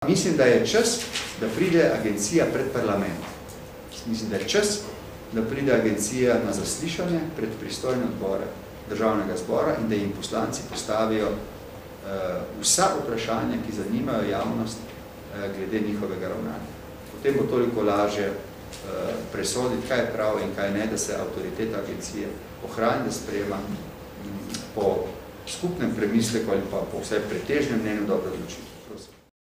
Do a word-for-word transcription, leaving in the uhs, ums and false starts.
Mislim, da je čas, da pride agencija pred parlament. Mislim, da je čas, da pride agencija na zaslišanje pred pristojne odbore državnega zbora in da jim poslanci postavijo uh, vsa vprašanja, ki zanimajo javnost uh, glede njihovega ravnanja. Potem bo toliko lažje uh, presoditi, kaj je prav in kaj ne, da se avtoriteta agencije ohrani, da sprejema um, po skupnem premisleku ali pa po vsaj pretežnem mnenju dobro odločitev.